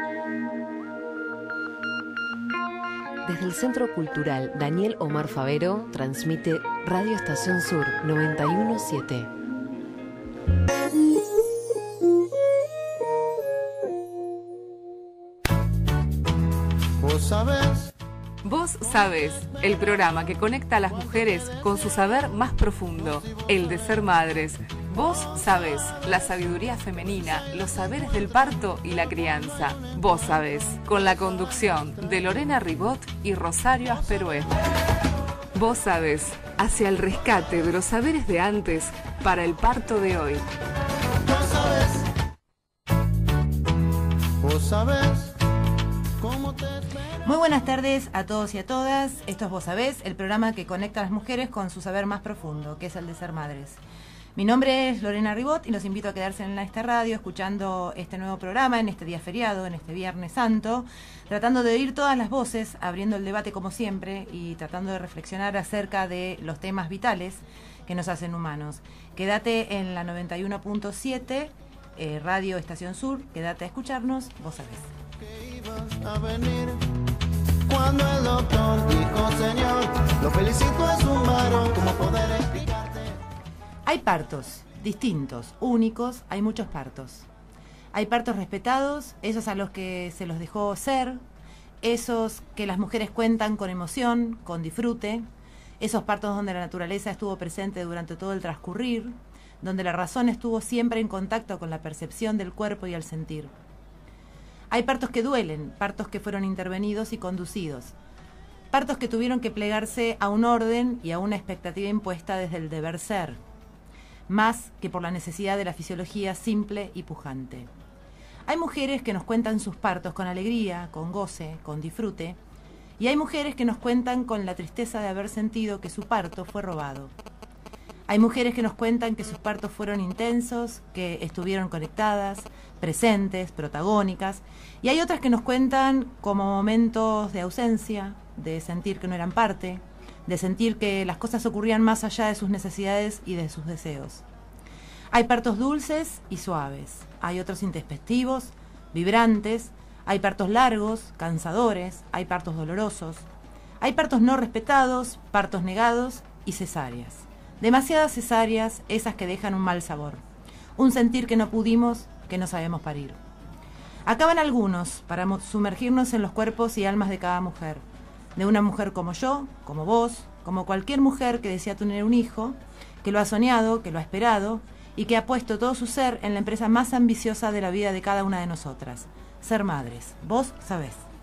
Desde el Centro Cultural Daniel Omar Favero transmite Radio Estación Sur 917. Vos sabés. Vos sabés, el programa que conecta a las mujeres con su saber más profundo, el de ser madres. Vos sabés, la sabiduría femenina, los saberes del parto y la crianza. Vos sabés, con la conducción de Lorena Ribot y Rosario Asperué. Vos sabés, hacia el rescate de los saberes de antes para el parto de hoy. Vos sabés. Vos sabés cómo te espero. Muy buenas tardes a todos y a todas. Esto es Vos Sabés, el programa que conecta a las mujeres con su saber más profundo, que es el de ser madres. Mi nombre es Lorena Ribot y los invito a quedarse en esta radio escuchando este nuevo programa en este día feriado, en este Viernes Santo, tratando de oír todas las voces, abriendo el debate como siempre y tratando de reflexionar acerca de los temas vitales que nos hacen humanos. Quédate en la 91.7, Radio Estación Sur, quédate a escucharnos, Vos Sabés. Que ibas a venir cuando el doctor dijo: señor, lo felicito, es un varón, como poder explicarte. Hay partos distintos, únicos, hay muchos partos. Hay partos respetados, esos a los que se los dejó ser, esos que las mujeres cuentan con emoción, con disfrute, esos partos donde la naturaleza estuvo presente durante todo el transcurrir, donde la razón estuvo siempre en contacto con la percepción del cuerpo y el sentir. Hay partos que duelen, partos que fueron intervenidos y conducidos, partos que tuvieron que plegarse a un orden y a una expectativa impuesta desde el deber ser, más que por la necesidad de la fisiología simple y pujante. Hay mujeres que nos cuentan sus partos con alegría, con goce, con disfrute, y hay mujeres que nos cuentan con la tristeza de haber sentido que su parto fue robado. Hay mujeres que nos cuentan que sus partos fueron intensos, que estuvieron conectadas, presentes, protagónicas, y hay otras que nos cuentan como momentos de ausencia, de sentir que no eran parte, de sentir que las cosas ocurrían más allá de sus necesidades y de sus deseos. Hay partos dulces y suaves, hay otros intempestivos, vibrantes, hay partos largos, cansadores, hay partos dolorosos, hay partos no respetados, partos negados y cesáreas. Demasiadas cesáreas, esas que dejan un mal sabor, un sentir que no pudimos, que no sabemos parir. Acaban algunos para sumergirnos en los cuerpos y almas de cada mujer, de una mujer como yo, como vos, como cualquier mujer que desea tener un hijo, que lo ha soñado, que lo ha esperado y que ha puesto todo su ser en la empresa más ambiciosa de la vida de cada una de nosotras, ser madres. Vos sabés.